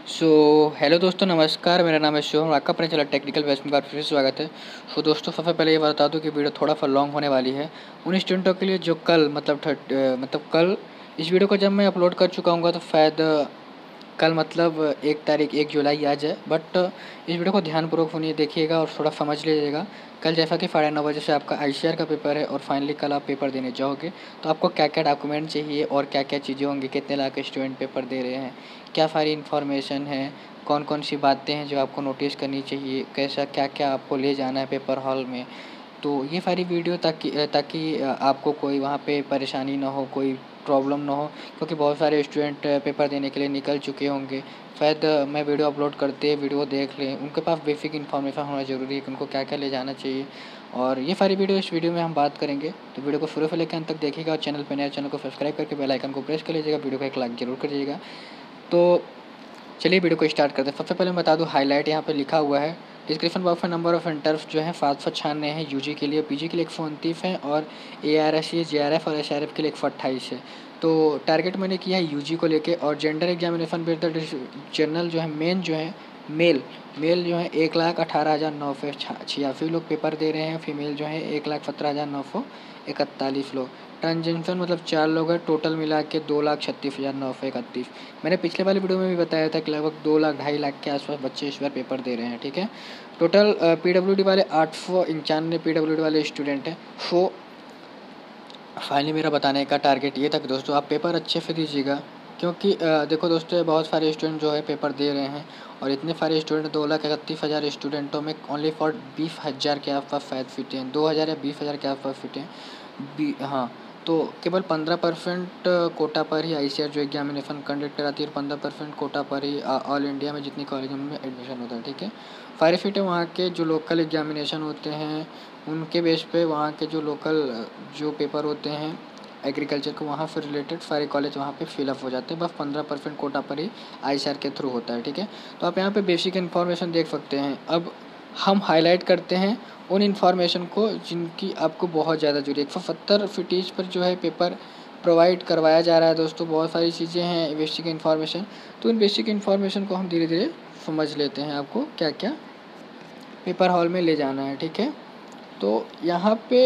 So hello दोस्तों, नमस्कार। मेरा नाम है शिवम, आपका अपने चैनल टेक्निकल बेस में बार फिर से स्वागत है। सो दोस्तों, सबसे पहले ये बता दूं कि वीडियो थोड़ा सा लॉन्ग होने वाली है उन स्टूडेंटों के लिए जो कल कल इस वीडियो को जब मैं अपलोड कर चुका हूँ तो शायद कल मतलब 1 तारीख 1 जुलाई आज है। बट इस वीडियो को ध्यानपूर्वक सुनिए, देखिएगा और थोड़ा समझ लीजिएगा। कल जैसा कि 9:30 बजे से आपका आईसीआर का पेपर है और फाइनली कल आप पेपर देने जाओगे, तो आपको क्या क्या डॉक्यूमेंट चाहिए और क्या क्या चीज़ें होंगी, कितने लाख स्टूडेंट पेपर दे रहे हैं, क्या सारी इन्फॉर्मेशन है, कौन कौन सी बातें हैं जो आपको नोटिस करनी चाहिए, कैसा क्या क्या आपको ले जाना है पेपर हॉल में। तो ये सारी वीडियो ताकि आपको कोई वहाँ पे परेशानी ना हो, कोई प्रॉब्लम ना हो, क्योंकि बहुत सारे स्टूडेंट पेपर देने के लिए निकल चुके होंगे। शायद मैं वीडियो अपलोड करते वीडियो देख लें, उनके पास बेसिक इन्फॉर्मेशन होना ज़रूरी है कि उनको क्या क्या ले जाना चाहिए। और ये सारी वीडियो इस वीडियो में हम बात करेंगे, तो वीडियो को शुरू से लेकर अंत तक देखिएगा और चैनल पर नया चैनल को सब्सक्राइब करके बेल आइकन को प्रेस कर लीजिएगा। वीडियो को एक लाइक जरूर करिएगा। तो चलिए वीडियो को स्टार्ट करते हैं। सबसे पहले मैं बता दूं, हाईलाइट यहाँ पे लिखा हुआ है डिस्क्रिप्शन बॉक्स में। नंबर ऑफ इंटर्व्स जो है 796 है यूजी के लिए, पीजी के लिए 129 है और एआरएस जेआरएफ और एसआरएफ के लिए 128 है। तो टारगेट मैंने किया है यूजी को लेके। और gender examination with the general जो है मेन जो है मेल मेल जो है 1,18,986 लोग पेपर दे रहे हैं। फीमेल जो है 1,17,941 लोग। ट्रांजेक्शन मतलब 4 लोग हैं। टोटल मिला के 2,36,931। मैंने पिछले वाले वीडियो में भी बताया था कि लगभग 2 लाख 2.5 लाख के आसपास बच्चे इस बार पेपर दे रहे हैं। ठीक है, टोटल पीडब्ल्यूडी वाले 891 पीडब्ल्यूडी वाले स्टूडेंट हैं। सो फाइनली मेरा बताने का टारगेट ये था कि दोस्तों आप पेपर अच्छे से दीजिएगा, क्योंकि देखो दोस्तों, बहुत सारे स्टूडेंट जो है पेपर दे रहे हैं और इतने सारे स्टूडेंट 2,31,000 स्टूडेंटों में ओनली फॉर 20,000 के आसपास शायद फिट हैं, 2,000 या 20,000 के आसपास फिट हैं। हाँ, तो केवल 15% कोटा पर ही आईसीआर जो एग्जामिनेशन कंडक्ट कराती है, 15% कोटा पर ही ऑल इंडिया में जितनी कॉलेज में एडमिशन होता है। ठीक है, फायर फिट है वहाँ के जो लोकल एग्जामिनेशन होते हैं उनके बेस पे, वहाँ के जो लोकल जो पेपर होते हैं एग्रीकल्चर को, वहाँ से रिलेटेड सारे कॉलेज वहाँ पे फिलअप हो जाते हैं। बस 15% कोटा पर ही आईसीआर के थ्रू होता है। ठीक है, तो आप यहाँ पे बेसिक इन्फॉर्मेशन देख सकते हैं। अब हम हाईलाइट करते हैं उन इन्फॉर्मेशन को जिनकी आपको बहुत ज़्यादा जरूरी है। 170 फिटीज पर जो है पेपर प्रोवाइड करवाया जा रहा है दोस्तों। बहुत सारी चीज़ें हैं बेसिक इन्फॉर्मेशन, तो उन बेसिक इन्फॉर्मेशन को हम धीरे धीरे समझ लेते हैं, आपको क्या क्या पेपर हॉल में ले जाना है। ठीक है, तो यहाँ पे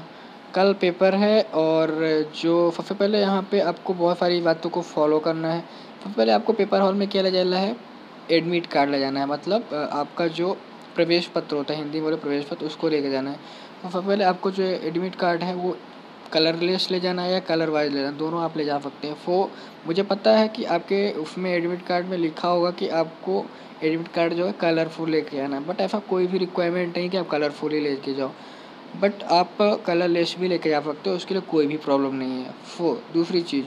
कल पेपर है और जो सबसे पहले यहाँ पे आपको बहुत सारी बातों को फॉलो करना है। सबसे पहले आपको पेपर हॉल में क्या ले जाना है, एडमिट कार्ड ले जाना है। मतलब आपका जो प्रवेश पत्र होता है, हिंदी में बोले प्रवेश पत्र, उसको लेके जाना है। तो सबसे पहले आपको जो एडमिट कार्ड है वो कलरलेस ले जाना है या कलर वाइज ले जाना, दोनों आप ले जा सकते हैं। वो मुझे पता है कि आपके उसमें एडमिट कार्ड में लिखा होगा कि आपको एडमिट कार्ड जो है कलरफुल लेके आना है, बट ऐसा कोई भी रिक्वायरमेंट नहीं कि आप कलरफुल ही लेके जाओ। बट आप कलरलेस भी लेके जा सकते हो, उसके लिए कोई भी प्रॉब्लम नहीं है। दूसरी चीज़,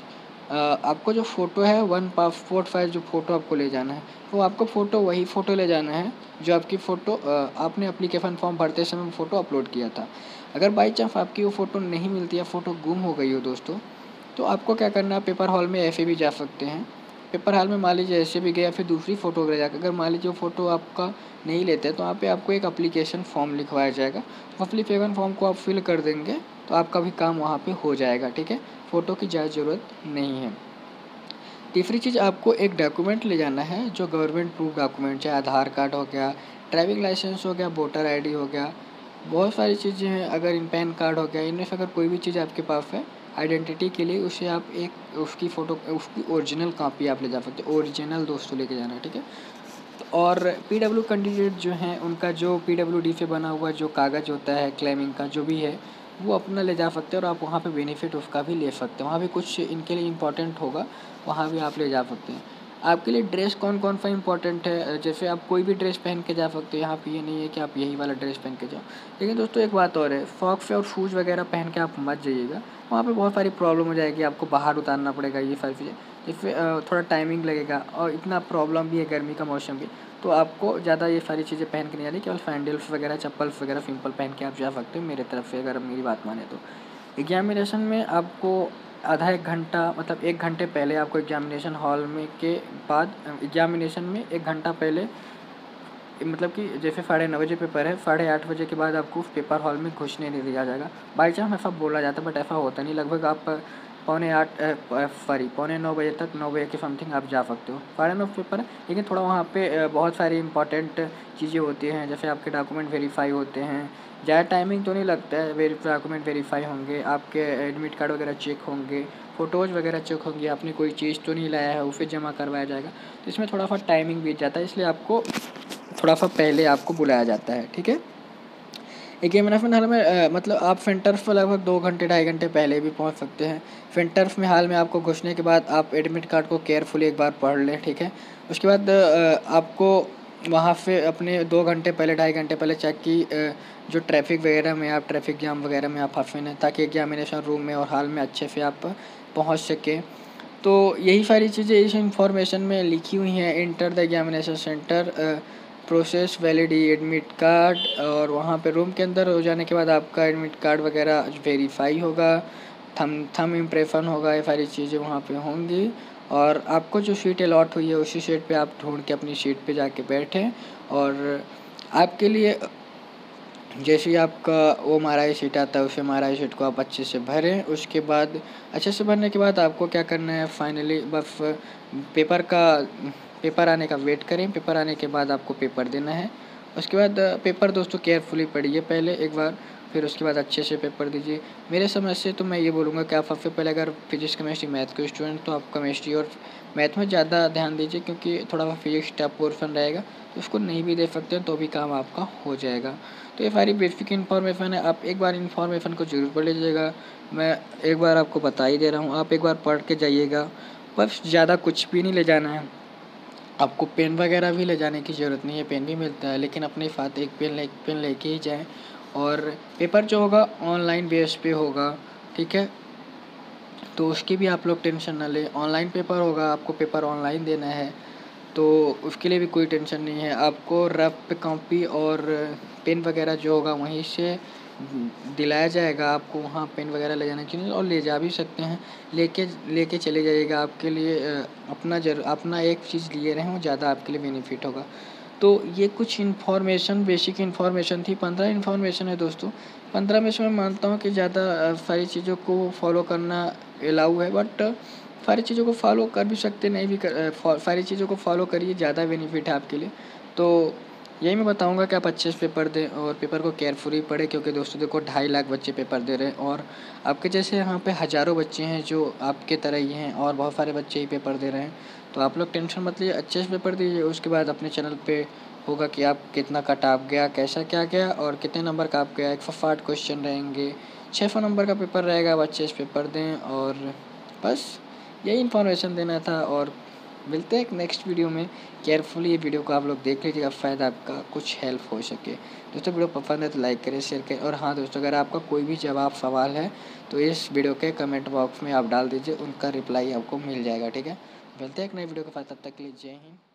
आपको जो फ़ोटो है 1 पासपोर्ट साइज़ जो फ़ोटो आपको ले जाना है, वो आपको फ़ोटो वही फ़ोटो ले जाना है जो आपकी फ़ोटो आपने एप्लीकेशन फॉर्म भरते समय फ़ोटो अपलोड किया था। अगर बाई चांस आपकी वो फ़ोटो नहीं मिलती है, फ़ोटो गुम हो गई हो दोस्तों, तो आपको क्या करना है, पेपर हॉल में ऐसे भी जा सकते हैं। पेपर हॉल में मान लीजिए ऐसे भी गए या फिर दूसरी फ़ोटो ले जाकर, अगर मान लीजिए वो फ़ोटो आपका नहीं लेते तो वहाँ पे आपको एक एप्लीकेशन फॉर्म लिखवाया जाएगा। तो एप्लीकेशन फॉर्म को आप फिल कर देंगे तो आपका भी काम वहाँ पे हो जाएगा। ठीक है, फ़ोटो की ज़्यादा ज़रूरत नहीं है। तीसरी चीज़, आपको एक डॉक्यूमेंट ले जाना है जो गवर्नमेंट प्रूफ डॉक्यूमेंट, चाहे आधार कार्ड हो गया, ड्राइविंग लाइसेंस हो गया, वोटर आईडी हो गया, बहुत सारी चीज़ें हैं। अगर इन पैन कार्ड हो गया, इनमें से अगर कोई भी चीज़ आपके पास है आइडेंटिटी के लिए, उसे आप एक उसकी फ़ोटो उसकी ओरिजिनल कॉपी आप ले जा सकते हो। ओरिजिनल दोस्तों लेके जाना है। ठीक है, और पीडब्ल्यू कैंडिडेट जो हैं उनका जो पीडब्ल्यूडी से बना हुआ जो कागज़ होता है क्लेमिंग का जो भी है, वो अपना ले जा सकते हैं और आप वहाँ पे बेनिफिट उसका भी ले सकते हैं। वहाँ भी कुछ इनके लिए इम्पोर्टेंट होगा, वहाँ भी आप ले जा सकते हैं। आपके लिए ड्रेस कौन कौन सा इम्पोर्टेंट है, जैसे आप कोई भी ड्रेस पहन के जा सकते हो, यहाँ पे ये नहीं है कि आप यही वाला ड्रेस पहन के जाओ। लेकिन दोस्तों एक बात और है, सॉक्स और शूज़ वगैरह पहन के आप मत जाइएगा, वहाँ पे बहुत सारी प्रॉब्लम हो जाएगी, आपको बाहर उतारना पड़ेगा ये सारी चीज़ें, जिससे थोड़ा टाइमिंग लगेगा और इतना प्रॉब्लम भी है, गर्मी का मौसम भी। तो आपको ज़्यादा ये सारी चीज़ें पहन के नहीं आनी, केवल सैंडल्स वगैरह चप्पल्स वगैरह सिंपल पहन के आप जा सकते हो मेरे तरफ से, अगर आप मेरी बात माने तो। एग्जामिनेशन में आपको आधा 1 घंटा मतलब 1 घंटे पहले आपको एग्जामिनेशन हॉल में के बाद एग्जामिनेशन में 1 घंटा पहले, मतलब कि जैसे 9:30 बजे पेपर है, 8:30 बजे के बाद आपको उस पेपर हॉल में घुसने नहीं दिया जाएगा। बाई चांस ऐसा बोला जाता है बट ऐसा होता नहीं। लगभग आप पौने 9 बजे तक, 9 बजे के समथिंग आप जा सकते हो। 9:30 पेपर है, लेकिन थोड़ा वहाँ पे बहुत सारी इंपॉर्टेंट चीज़ें होती हैं, जैसे आपके डॉक्यूमेंट वेरीफाई होते हैं। ज़्यादा टाइमिंग तो नहीं लगता है, डॉक्यूमेंट वेरीफाई होंगे, आपके एडमिट कार्ड वगैरह चेक होंगे, फ़ोटोज़ वगैरह चेक होंगी, आपने कोई चीज़ तो नहीं लाया है वो फिर जमा करवाया जाएगा। तो इसमें थोड़ा सा टाइमिंग बीत जाता है, इसलिए आपको थोड़ा सा पहले आपको बुलाया जाता है, ठीक है। एग्जामिनेशन हाल में मतलब आप फिनटर्फ पर लगभग 2 घंटे 2.5 घंटे पहले भी पहुंच सकते हैं। फिनटर्फ में हाल में आपको घुसने के बाद आप एडमिट कार्ड को केयरफुली एक बार पढ़ लें, ठीक है। उसके बाद आपको वहाँ से अपने 2 घंटे पहले 2.5 घंटे पहले चेक की जो ट्रैफिक वगैरह में आप ट्रैफिक जाम वगैरह में आप फंसे नहीं, ताकि एग्जामिनेशन रूम में और हाल में अच्छे से आप पहुँच सकें। तो यही सारी चीज़ें इस इंफॉर्मेशन में लिखी हुई हैं। Enter the examination centre, process valid admit card, और वहाँ पे रूम के अंदर हो जाने के बाद आपका एडमिट कार्ड वगैरह वेरीफाई होगा, थम इम्प्रेशन होगा, ये सारी चीज़ें वहाँ पे होंगी। और आपको जो सीट अलॉट हुई है उसी सीट पे आप ढूंढ के अपनी सीट पे जाके बैठें। और आपके लिए जैसे ही आपका वो MRI शीट आता है, उस MRI शीट को आप अच्छे से भरें। उसके बाद अच्छे से भरने के बाद आपको क्या करना है, फाइनली बस पेपर आने का वेट करें। पेपर आने के बाद आपको पेपर देना है। उसके बाद पेपर दोस्तों केयरफुली पढ़िए पहले एक बार, फिर उसके बाद अच्छे से पेपर दीजिए। मेरे समझ से तो मैं ये बोलूँगा कि आप सबसे पहले अगर फिजिक्स केमिस्ट्री मैथ के स्टूडेंट, तो आप केमिस्ट्री और मैथ में ज़्यादा ध्यान दीजिए, क्योंकि थोड़ा सा फिजिक्स टफ पोर्शन रहेगा, तो उसको नहीं भी दे सकते हैं तो भी काम आपका हो जाएगा। तो ये सारी बेसिक इन्फॉर्मेशन है, आप एक बार इन्फॉर्मेशन को ज़रूर पढ़ लीजिएगा। मैं एक बार आपको बता ही दे रहा हूँ, आप एक बार पढ़ के जाइएगा। बस ज़्यादा कुछ भी नहीं ले जाना है, आपको पेन वगैरह भी ले जाने की ज़रूरत नहीं है, पेन भी मिलता है, लेकिन अपने साथ एक पेन लेके ही जाएं। और पेपर जो होगा ऑनलाइन बेस पे होगा, ठीक है, तो उसकी भी आप लोग टेंशन ना लें। ऑनलाइन पेपर होगा, आपको पेपर ऑनलाइन देना है, तो उसके लिए भी कोई टेंशन नहीं है। आपको रफ कॉपी और पेन वगैरह जो होगा वहीं से दिलाया जाएगा। आपको वहाँ पेन वगैरह ले जाने की नहीं, और ले जा भी सकते हैं, लेके चले जाइएगा। आपके लिए अपना एक चीज़ लिए रहें, वो ज़्यादा आपके लिए बेनिफिट होगा। तो ये कुछ इन्फॉर्मेशन, बेसिक इन्फॉर्मेशन थी। 15 इन्फॉर्मेशन है दोस्तों। 15 में से मैं मानता हूँ कि ज़्यादा सारी चीज़ों को फॉलो करना एलाउ है, बट सारी चीज़ों को फॉलो कर भी सकते, नहीं भी सारी चीज़ों को फॉलो करिए, ज़्यादा बेनिफिट है आपके लिए। तो यही मैं बताऊंगा कि आप अच्छे से पेपर दें और पेपर को केयरफुली पढ़ें, क्योंकि दोस्तों देखो 2.5 लाख बच्चे पेपर दे रहे हैं, और आपके जैसे यहाँ पे हज़ारों बच्चे हैं जो आपके तरह ही हैं, और बहुत सारे बच्चे ही पेपर दे रहे हैं। तो आप लोग टेंशन मत लीजिए, अच्छे से पेपर दीजिए। उसके बाद अपने चैनल पे होगा कि आप कितना कट ऑफ गया, कैसा क्या गया, और कितने नंबर का आप गया। 160 क्वेश्चन रहेंगे, 600 नंबर का पेपर रहेगा। आप अच्छे से पेपर दें, और बस यही इन्फॉर्मेशन देना था। और मिलते हैं एक नेक्स्ट वीडियो में। केयरफुली ये वीडियो को आप लोग देख लीजिएगा, शायद आपका कुछ हेल्प हो सके। दोस्तों वीडियो पसंद है तो लाइक करें, शेयर करें। और हाँ दोस्तों, अगर आपका कोई भी जवाब सवाल है तो इस वीडियो के कमेंट बॉक्स में आप डाल दीजिए, उनका रिप्लाई आपको मिल जाएगा, ठीक है। मिलते हैं एक नई वीडियो के साथ, तब तक के लिए जय हिंद।